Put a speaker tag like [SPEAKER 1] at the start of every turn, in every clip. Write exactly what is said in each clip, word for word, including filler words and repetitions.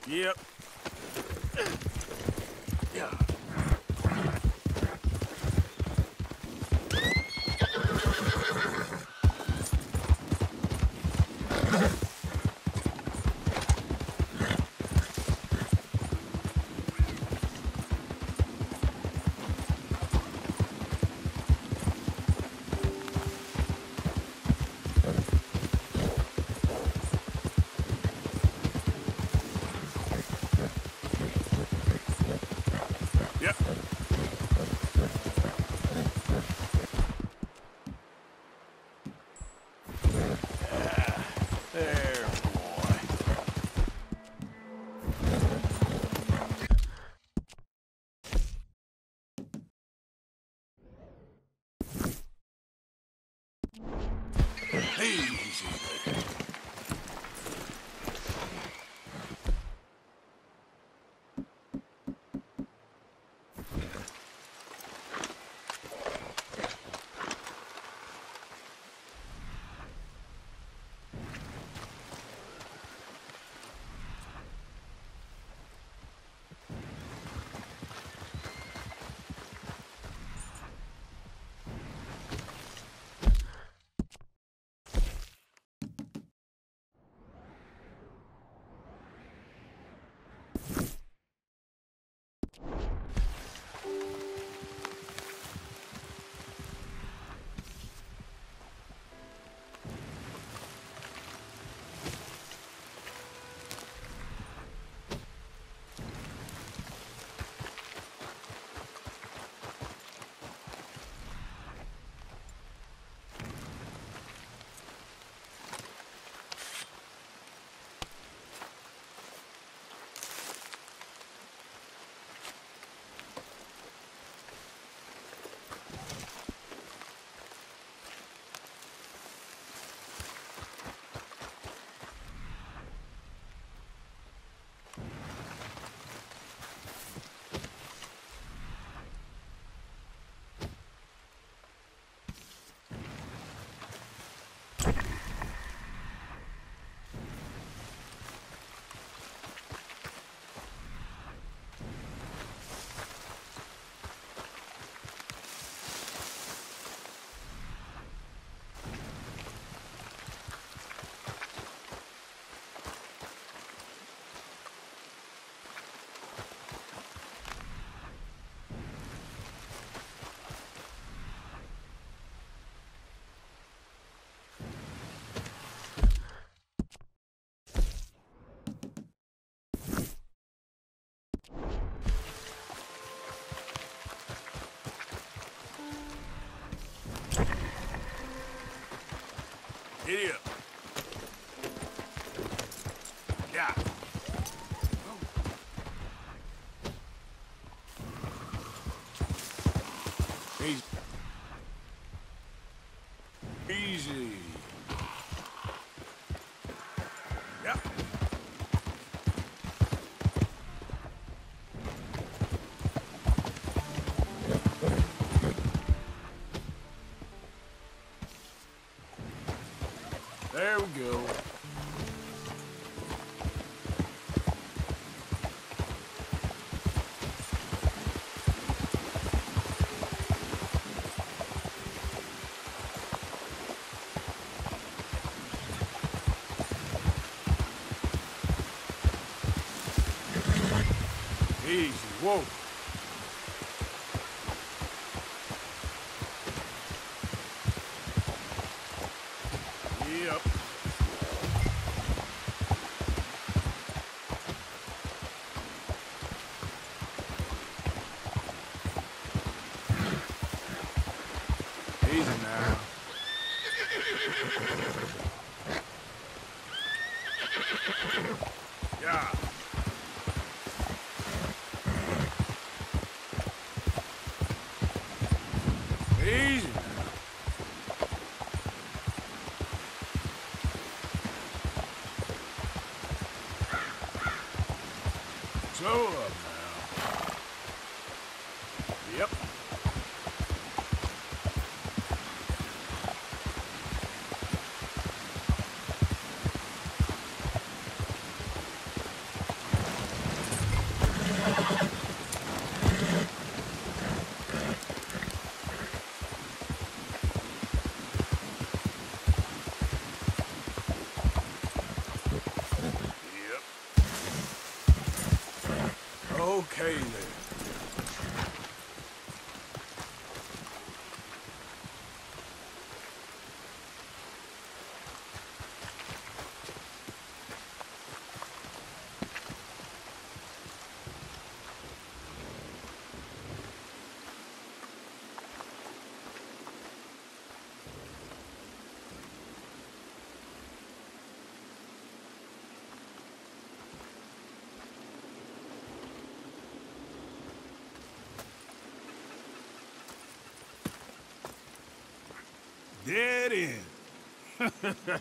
[SPEAKER 1] Yep. Yeah. Yep. There, boy. Easy there. Giddy up. Yeah. Easy. Easy. Yeah. There we go. Easy. Whoa. Yep. Easy now. Yeah. Easy now. So up now. Yep. Okay, then.
[SPEAKER 2] Dead end.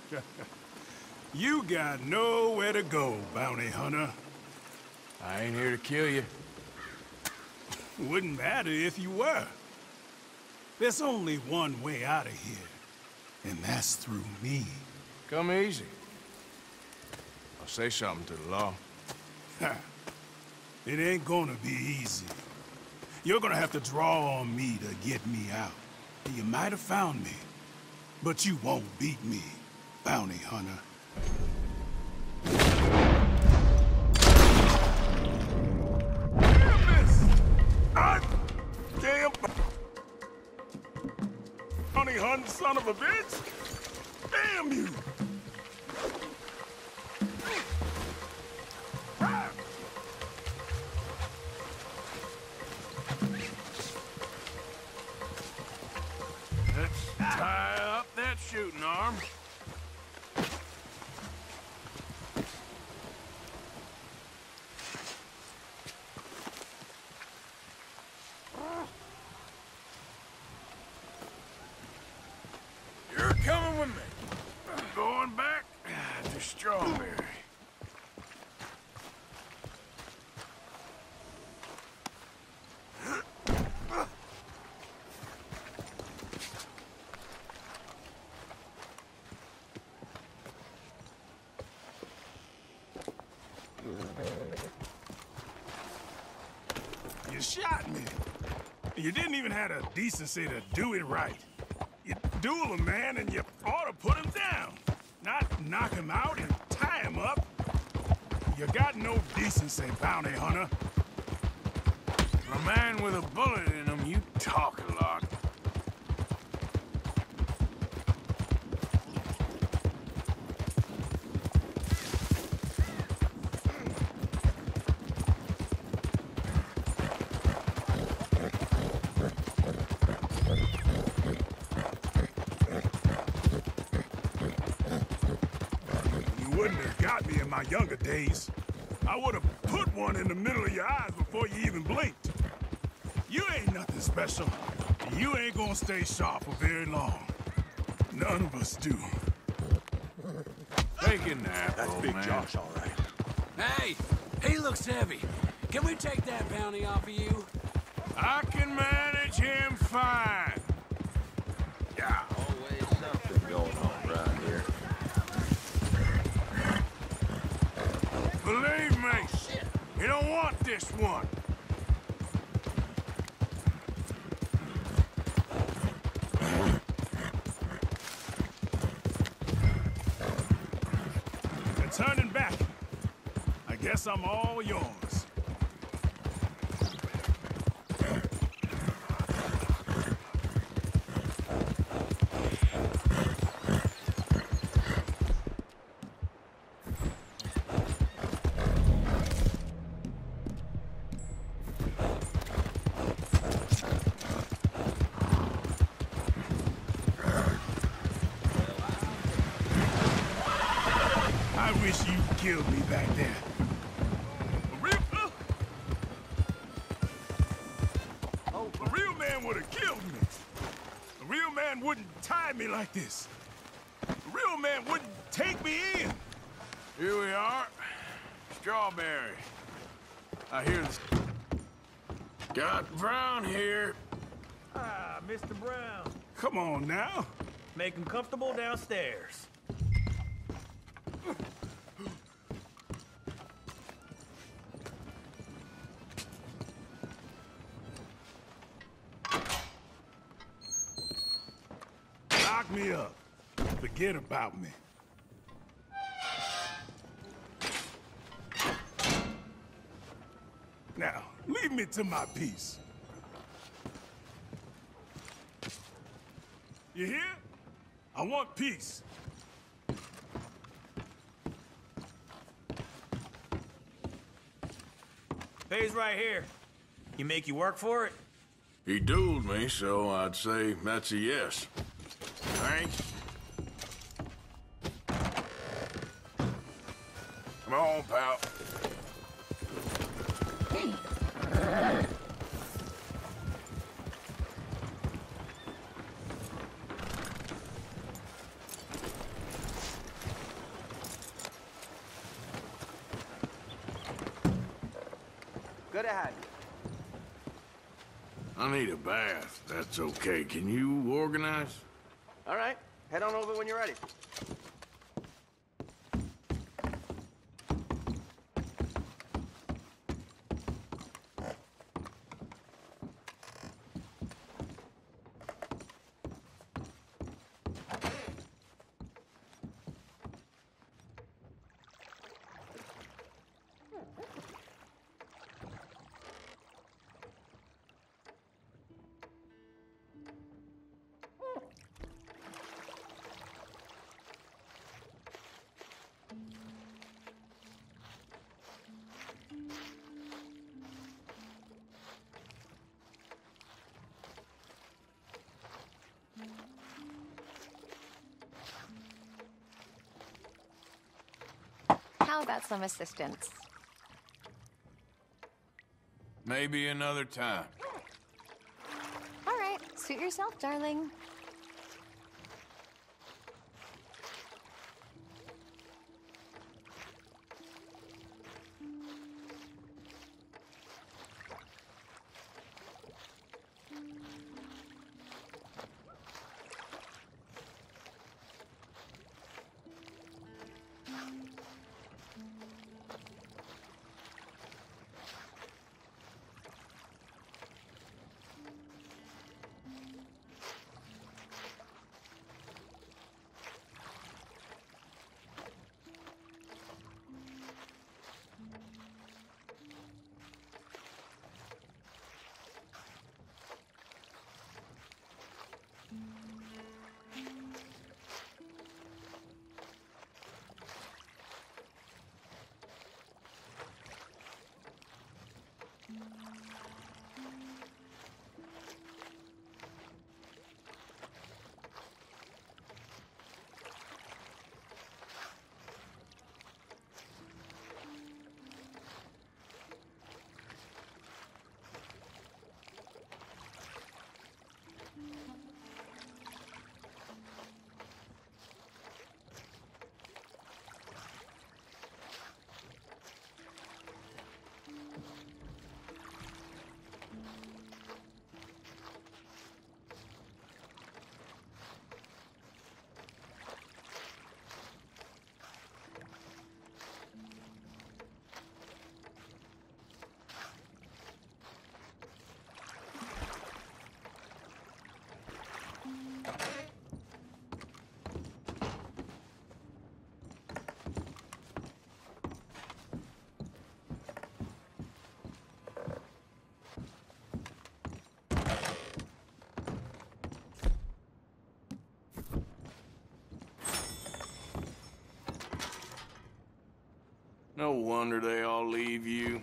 [SPEAKER 2] You got nowhere to go, bounty hunter.
[SPEAKER 1] I ain't here to kill you.
[SPEAKER 2] Wouldn't matter if you were. There's only one way out of here, and that's through me.
[SPEAKER 1] Come easy. I'll say something to the law.
[SPEAKER 2] It ain't gonna be easy. You're gonna have to draw on me to get me out. You might have found me, but you won't beat me, bounty hunter.
[SPEAKER 1] I damn bounty hunting son of a bitch! Damn you! Let's tie up that shooting arm. You're coming with me. Going back to Strawberry.
[SPEAKER 2] You shot me. You didn't even have the decency to do it right. You duel a man and you ought to put him down. Not knock him out and tie him up. You got no decency, bounty hunter.
[SPEAKER 1] For a man with a bullet in him, you talk a lot.
[SPEAKER 2] You wouldn't have got me in my younger days. I would have put one in the middle of your eyes before you even blinked. You ain't nothing special. You ain't gonna stay sharp for very long. None of us do.
[SPEAKER 1] Take a nap,
[SPEAKER 3] That's
[SPEAKER 1] old
[SPEAKER 3] Big
[SPEAKER 1] man.
[SPEAKER 3] Josh, all right.
[SPEAKER 4] Hey, he looks heavy. Can we take that bounty off of you?
[SPEAKER 1] I can manage him fine. Yeah.
[SPEAKER 3] Always something going on around here.
[SPEAKER 1] Believe me, you don't want this one.
[SPEAKER 2] And turning back, I guess I'm all yours. I wish you killed me back there. A real, uh, a real man would have killed me. A real man wouldn't tie me like this. A real man wouldn't take me in.
[SPEAKER 1] Here we are. Strawberry. I hear this. Got Brown here.
[SPEAKER 5] Ah, Mister Brown.
[SPEAKER 2] Come on now.
[SPEAKER 5] Make him comfortable downstairs.
[SPEAKER 2] Lock me up. Forget about me. Now, Leave me to my peace. You hear? I want peace.
[SPEAKER 5] Pays right here. He make you work for it?
[SPEAKER 1] He dueled me, so I'd say that's a yes. Thanks. Come on, pal.
[SPEAKER 6] Good ahead.
[SPEAKER 1] I need a bath. That's okay. Can you organize?
[SPEAKER 6] All right. Head on over when you're ready.
[SPEAKER 7] How about some assistance?
[SPEAKER 1] Maybe another time.
[SPEAKER 7] All right, suit yourself, darling.
[SPEAKER 1] No wonder they all leave you.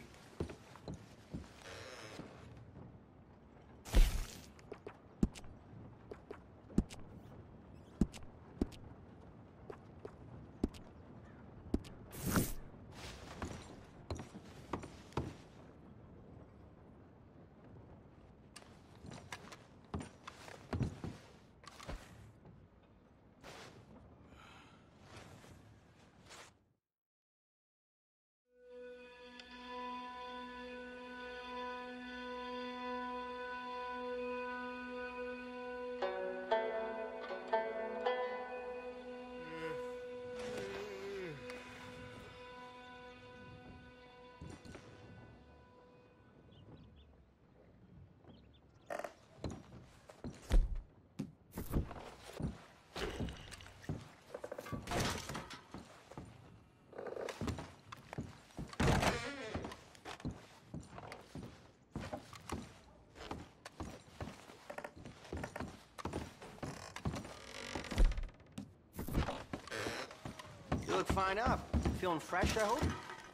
[SPEAKER 6] look fine up. Feeling fresh, I hope?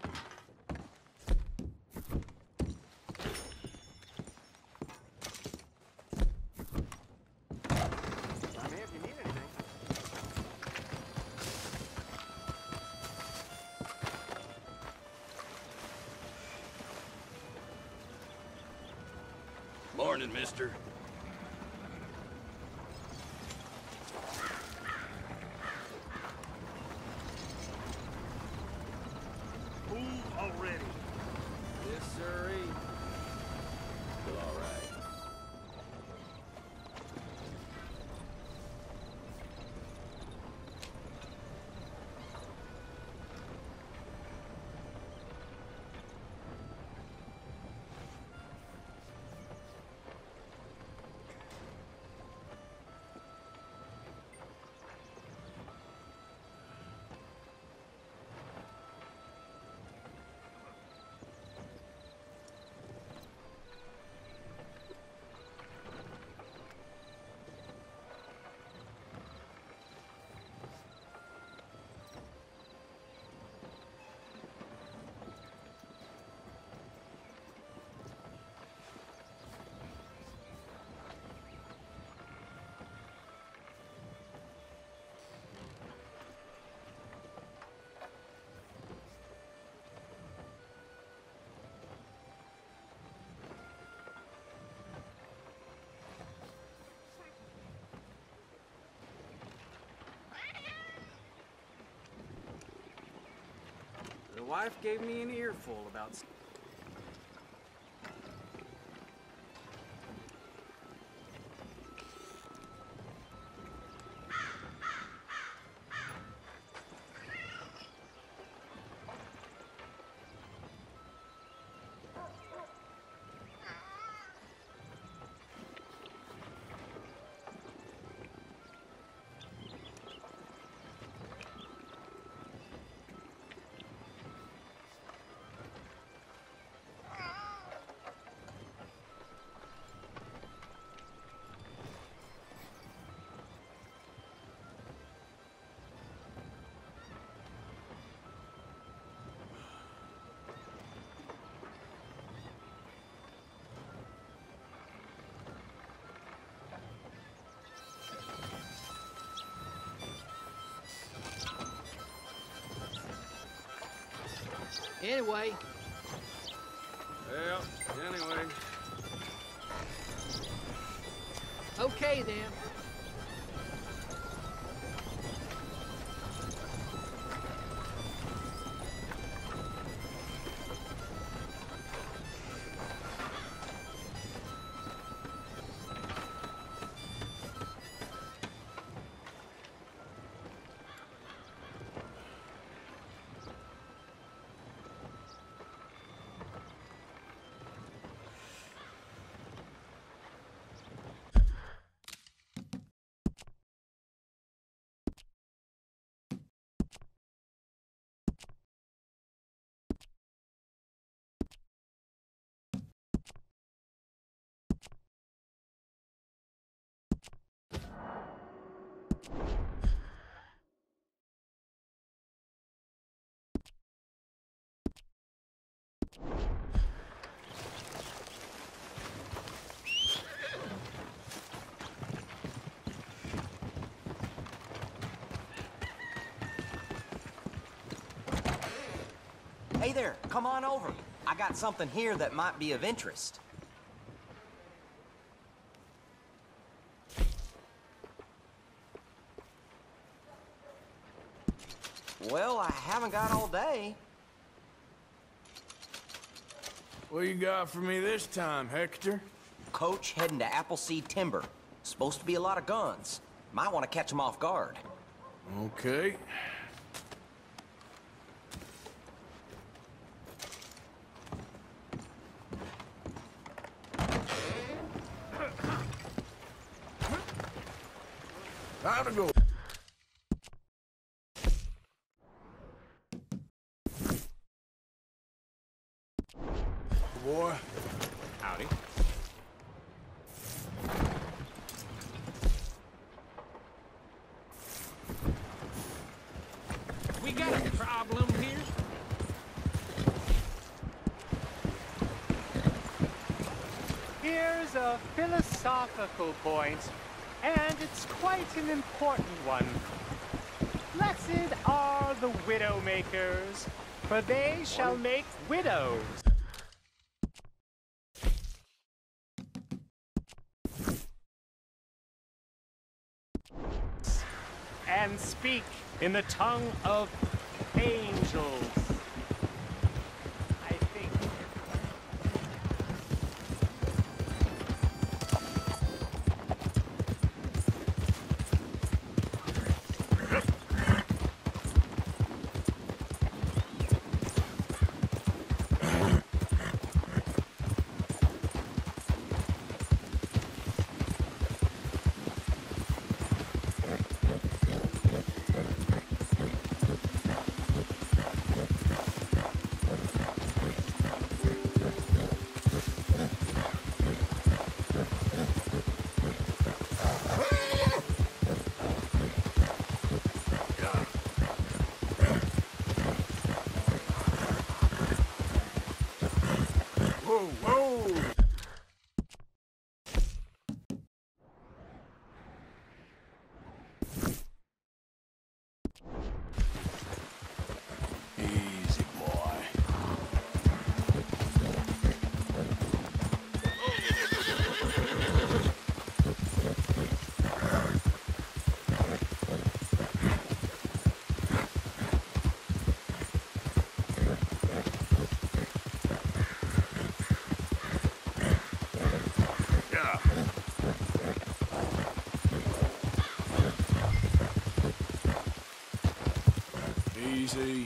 [SPEAKER 6] I'm here if you need anything.
[SPEAKER 4] Morning, mister.
[SPEAKER 2] Move already.
[SPEAKER 4] Yes, sirree.
[SPEAKER 3] Feel all right.
[SPEAKER 4] The wife gave me an earful about...
[SPEAKER 8] Anyway.
[SPEAKER 4] Well, anyway.
[SPEAKER 8] Okay, then.
[SPEAKER 9] Hey there, come on over. I got something here that might be of interest. Well, I haven't got all day.
[SPEAKER 1] What you got for me this time, Hector?
[SPEAKER 9] Coach heading to Appleseed Timber. Supposed to be a lot of guns. Might want to catch them off guard.
[SPEAKER 1] Okay. Time to go. Boy.
[SPEAKER 5] Howdy.
[SPEAKER 4] We got it!
[SPEAKER 10] Here's a philosophical point, and it's quite an important one. Blessed are the widow makers, for they shall make widows. And speak in the tongue of angels. I think.
[SPEAKER 1] Whoa, whoa! Easy, boy. Yeah. Easy.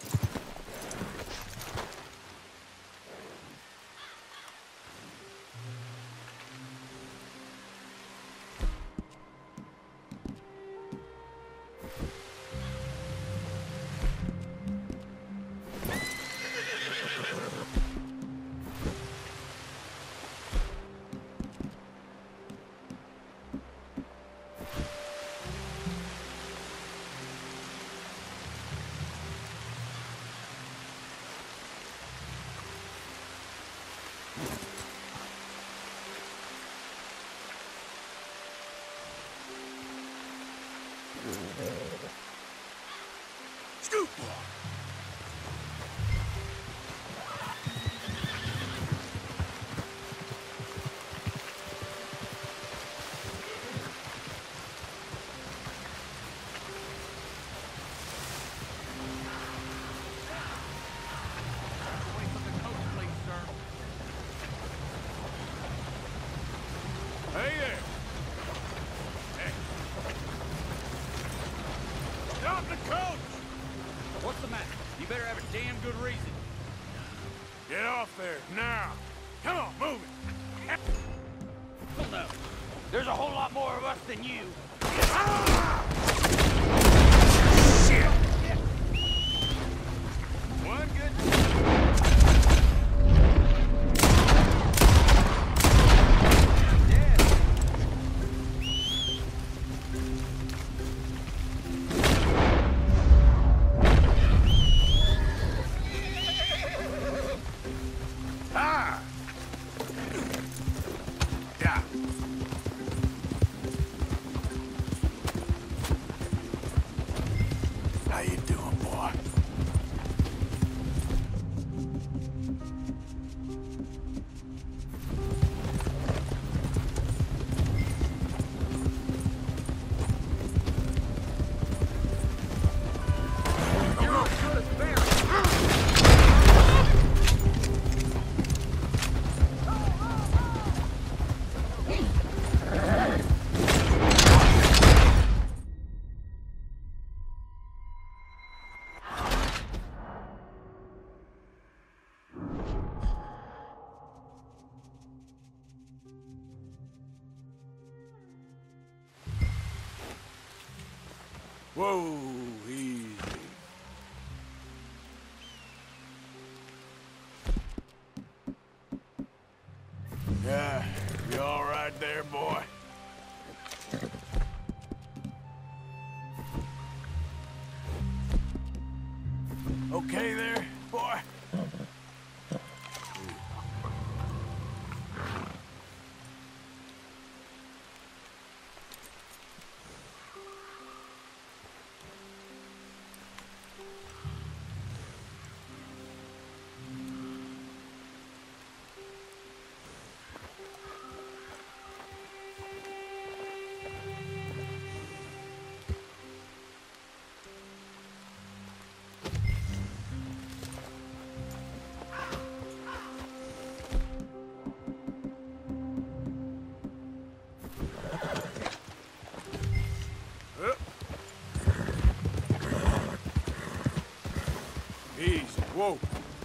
[SPEAKER 1] Scoop! Hey there! Hey. Stop the coach!
[SPEAKER 5] What's the matter? You better have a damn good reason.
[SPEAKER 1] Get off there, now! Come on, move it!
[SPEAKER 5] Well, no. There's a whole lot more of us than you.
[SPEAKER 1] Shit!
[SPEAKER 5] One good...
[SPEAKER 1] Ah! Yeah. How you doing, boy?
[SPEAKER 5] You're as good as Barry.
[SPEAKER 1] Whoa, easy. Yeah, you all right there, boy? Okay there, boy?
[SPEAKER 2] Whoa.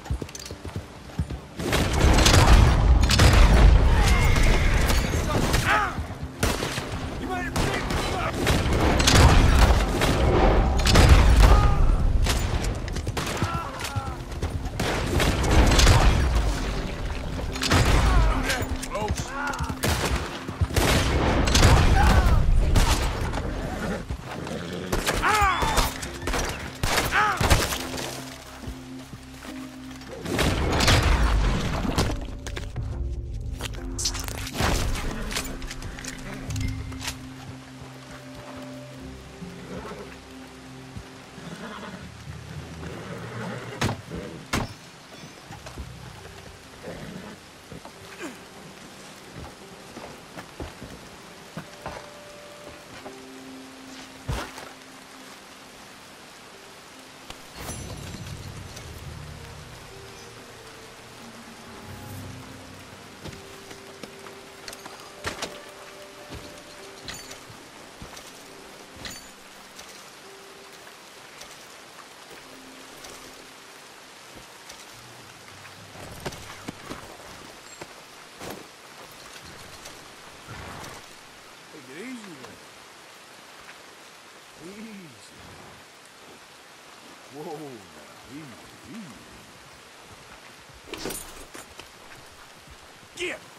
[SPEAKER 2] Whoa, now, easy, easy. Get!